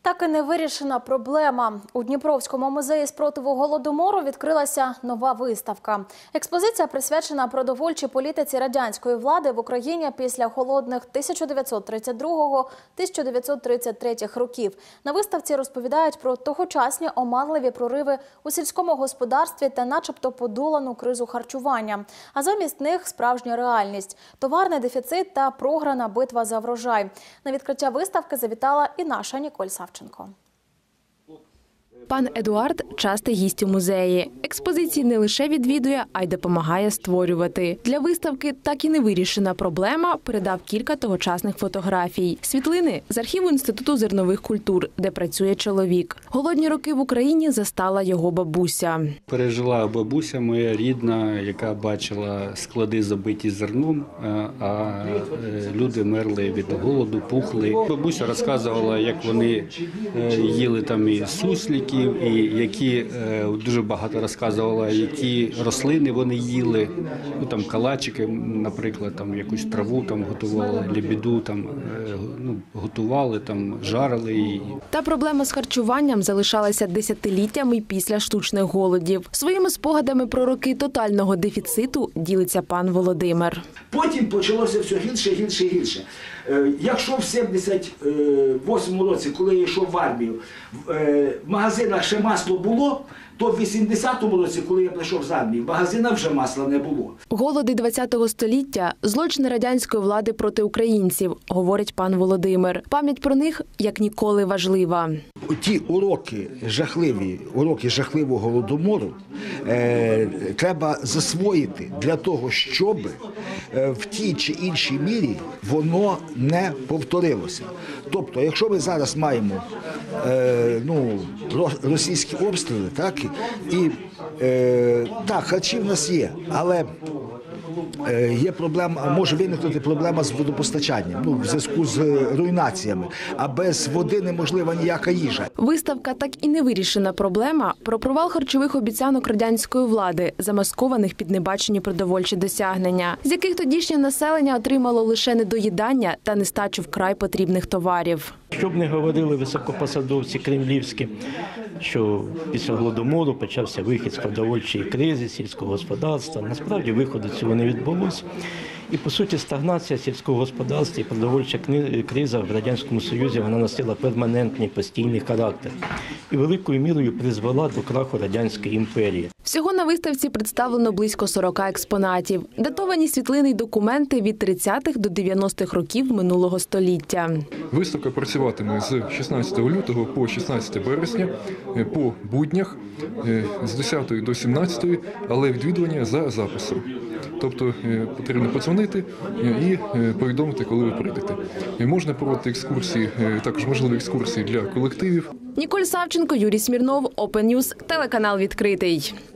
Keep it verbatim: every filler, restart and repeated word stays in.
Так і не вирішена проблема. У Дніпровському музеї спротиву Голодомору відкрилася нова виставка. Експозиція присвячена продовольчій політиці радянської влади в Україні після голодних тисяча дев'ятсот тридцять другого - тисяча дев'ятсот тридцять третього років. На виставці розповідають про тогочасні оманливі прориви у сільському господарстві та начебто подолану кризу харчування. А замість них справжня реальність – товарний дефіцит та програна битва за врожай. На відкриття виставки завітала і наша Ніколь Савченко. Пан Едуард – частий гість у музеї. Експозиції не лише відвідує, а й допомагає створювати. Для виставки «Так і не вирішена проблема» передав кілька тогочасних фотографій. Світлини з архіву Інституту зернових культур, де працює чоловік. Голодні роки в Україні застала його бабуся. Пережила бабуся моя рідна, яка бачила склади забиті зерном, а люди мерли від голоду, пухли. Бабуся розказувала, як вони їли там і суслики, і які дуже багато розказувала, які рослини вони їли, ну там калачики, наприклад, там якусь траву там готували, лебіду там ну, готували, там жарили її. Та проблема з харчуванням залишалася десятиліттями після штучних голодів. Своїми спогадами про роки тотального дефіциту ділиться пан Володимир. Потім почалося все гірше, гірше, гірше. Якщо в сімдесят восьмому році, коли я йшов в армію, в магазинах ще масло було, то в вісімдесятому році, коли я прийшов з армії, в магазинах вже масла не було. Голоди ХХ століття – злочин радянської влади проти українців, говорить пан Володимир. Пам'ять про них як ніколи важлива. Ті уроки жахливі, уроки жахливого голодомору е, треба засвоїти для того, щоб е, в тій чи іншій мірі воно не повторилося. Тобто, якщо ми зараз маємо е, ну, російські обстріли, так, і е, так, харчі в нас є, але є проблема, може виникнути проблема з водопостачанням, ну, в зв'язку з руйнаціями, а без води неможлива ніяка їжа. Виставка «Так і не вирішена проблема» про провал харчових обіцянок радянської влади, замаскованих під небачені продовольчі досягнення, з яких тодішнє населення отримало лише недоїдання та нестачу вкрай потрібних товарів. Щоб не говорили високопосадовці кремлівські, що після Голодомору почався вихід з продовольчої кризи, сільського господарства. Насправді виходу цього не відбулося. І, по суті, стагнація сільського господарства і продовольча криза в Радянському Союзі, вона носила перманентний, постійний характер. І великою мірою призвела до краху Радянської імперії. Всього на виставці представлено близько сорока експонатів. Датовані світлини й документи від тридцятих до дев'яностих років минулого століття. Виставка працюватиме з шістнадцятого лютого по шістнадцяте березня по буднях з десятої до сімнадцятої, але відвідування за записом. Тобто потрібно подзвонити і повідомити, коли ви прийдете. Можна проводити екскурсії, також можливі екскурсії для колективів. Ніколь Савченко, Юрій Смірнов, Open News, телеканал «Відкритий».